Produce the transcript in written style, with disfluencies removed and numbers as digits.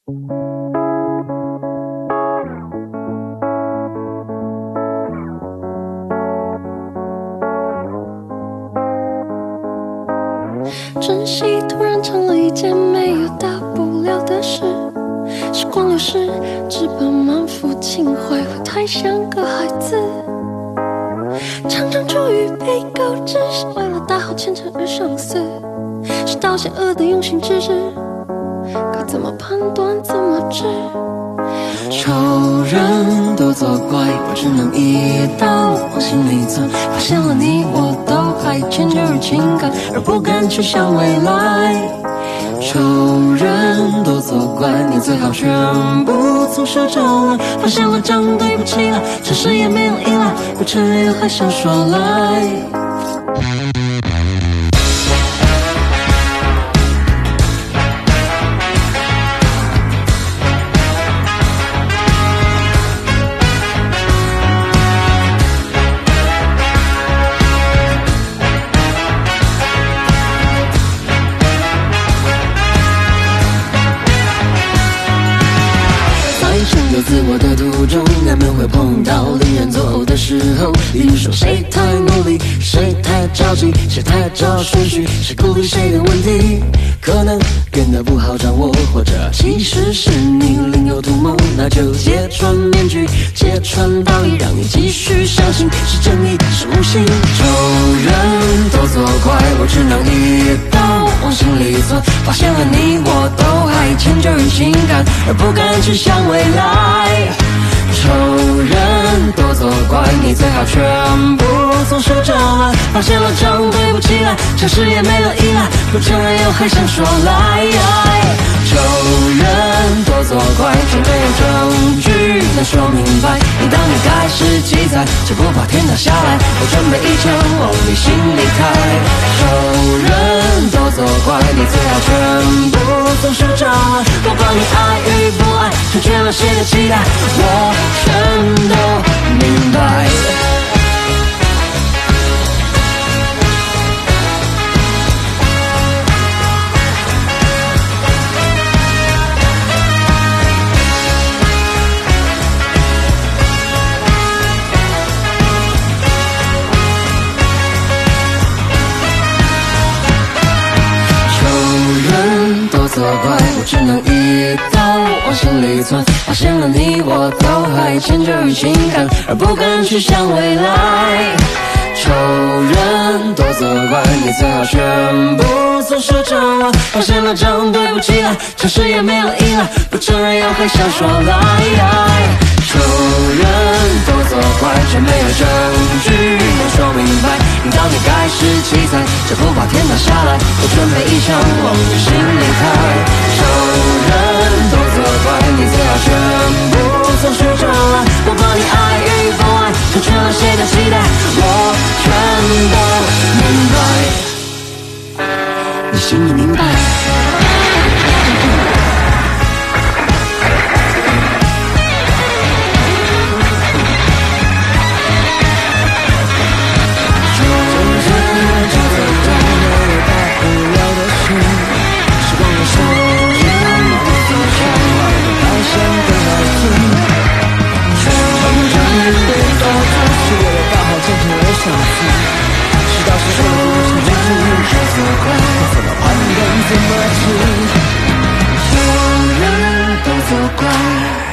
珍惜突然成了一件没有大不了的事，时光流逝，只把满腹情怀会太像个孩子，常常出于被告知，是为了大好前程而生死，是道险恶的用心之至，该怎么判断怎么治？ 仇人都作怪，我只能一刀往心里钻。发现了你，我都还迁就于情感，而不敢去想未来。仇人都作怪，你最好全部从手招来。发现了账对不起来，诚实也没有依赖，不承认又还想说来。自我的途中，难免会碰到令人作呕的时候。例如说谁太努力，谁太着急，谁太照顺序，谁顾虑谁的问题，可能变得不好掌握，或者其实是你另有图谋。那就揭穿面具，揭穿道理，让你继续相信是正义是无形。仇人都作怪，我只能一刀往心里钻。发现了你，我都还迁就于情感，而不敢去想未来。仇人多作怪，你最好全部从手招来。发现了账对不起来，诚实也没了依赖，不承认又还想说来。仇人多作怪，却没有证据能说明白。应当你该是记载，却不怕天塌下来。我准备一枪往你心里开。仇人多作怪，你最好全部从手招来。不管你爱与不爱，成全了谁的期待，我全都明白。作怪，我只能一刀往心里钻。发现了你，我都还迁就于情感，而不敢去想未来。仇人多作怪，你最好全部从手招来。发现了账对不起来，诚实也没有依赖，不承认又还想说来。仇人多作怪，却没有证据能说明白。应当你该是奇才，这不怕天塌下来。我准备一枪往你心里开。仇人多作怪，你最好全部从手招来。不管你爱与不爱，成全了谁的期待，我全都明白。你心里明白。仇人都作怪。